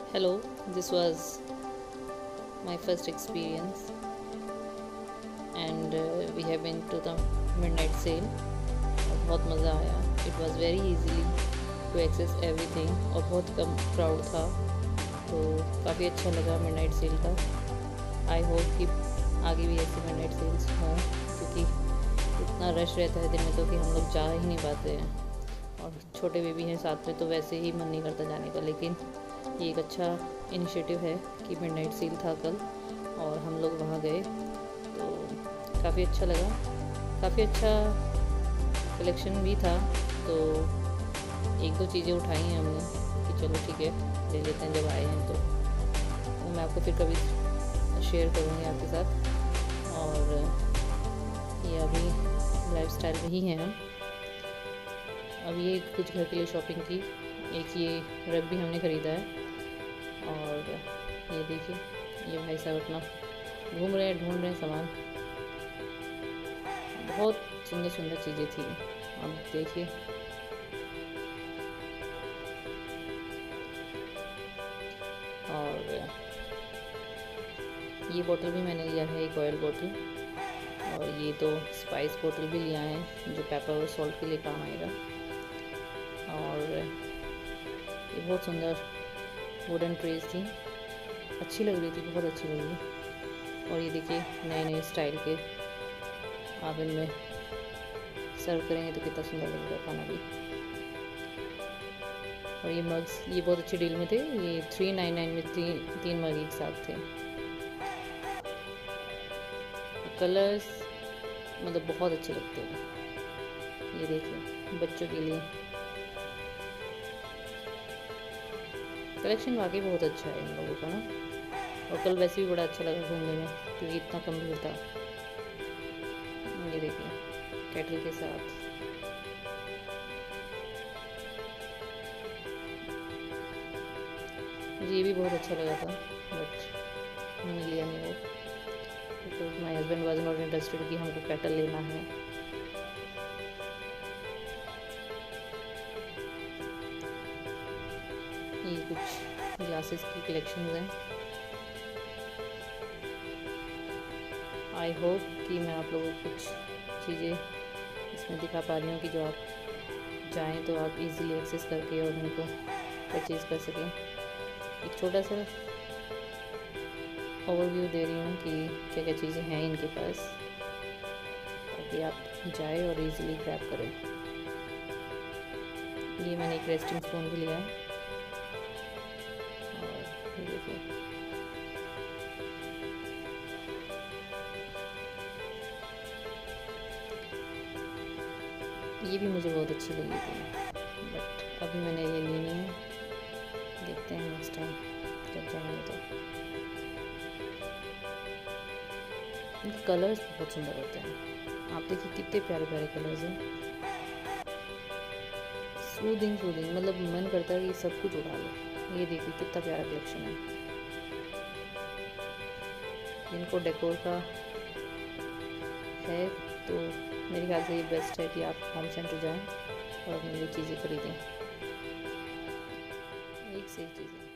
Hello, this was my first experience, and we have been to the midnight sale और बहुत मज़ा आया. It was very easily to access everything और बहुत कम crowd था, तो काफ़ी अच्छा लगा midnight sale का. I hope कि आगे भी ऐसे midnight sales हों, क्योंकि इतना रश रहता है दिन में तो कि हम लोग जा ही नहीं पाते हैं, और छोटे बेबी हैं साथ में तो वैसे ही मन नहीं करता जाने का. लेकिन ये एक अच्छा इनिशिएटिव है कि मिडनाइट सेल था कल और हम लोग वहाँ गए, तो काफ़ी अच्छा लगा. काफ़ी अच्छा कलेक्शन भी था, तो एक दो चीज़ें उठाई हैं हमने कि चलो ठीक है ले लेते हैं जब आए हैं, तो मैं आपको फिर कभी शेयर करूँगी आपके साथ. और ये अभी लाइफस्टाइल में ही हैं हम. अब ये कुछ घर के लिए शॉपिंग की. एक ये रग भी हमने ख़रीदा है, और ये देखिए ये भाई साहब अपना घूम रहे हैं, ढूंढ रहे हैं सामान. बहुत सुंदर सुंदर चीज़ें थी, आप देखिए. और ये बोतल भी मैंने लिया है, एक ऑयल बोतल, और ये तो स्पाइस बोतल भी लिया है जो पेपर और सॉल्ट के लिए काम आएगा. और ये बहुत सुंदर वुडन ट्रेस थी, अच्छी लग रही थी, बहुत अच्छी लगी. और ये देखिए नए नए स्टाइल के आप इनमें सर्व करेंगे तो कितना सुंदर लगेगा खाना भी. और ये मग्स ये बहुत अच्छी डील में थे, ये 399 में तीन मग एक साथ थे. कलर्स मतलब बहुत अच्छे लगते हैं. ये देखिए बच्चों के लिए कलेक्शन वाकई बहुत अच्छा है इन लोगों का ना. और कल वैसे भी बड़ा अच्छा लगा घूमने में, क्योंकि इतना कम भीड़ था. ये देखिए कैटल के साथ. मुझे ये भी बहुत अच्छा लगा था, बट हमने लिया नहीं वो, because my husband was not interested कि हमको कैटल लेना है. ये कुछ ग्लासेस की कलेक्शन हैं. आई होप कि मैं आप लोगों को कुछ चीज़ें इसमें दिखा पा रही हूँ कि जो आप चाहें तो आप इजीली एक्सेस करके और उनको परचेज़ कर सकें. एक छोटा सा ओवरव्यू दे रही हूँ कि क्या क्या चीज़ें हैं इनके पास, ताकि आप जाए और इजीली ग्रैब करें. ये मैंने एक रेस्टिंग स्पून भी लिया है, और ये देखिए ये भी मुझे बहुत अच्छी लगी थी, बट अभी मैंने ये ली नहीं है. देखते हैं नेक्स्ट टाइम जब जाएंगे तो. इनके कलर्स बहुत सुंदर होते हैं, आप देखिए कितने प्यारे प्यारे कलर्स हैं. सूदिंग सूदिंग मतलब मन करता है कि सब कुछ उड़ा लो. ये देखिए कितना प्यारा कलेक्शन है. इनको डेकोर का है तो मेरे ख्याल से ये बेस्ट है कि आप होम सेंटर जाएं और अपनी ये चीज़ें खरीदें. एक से एक चीज़ें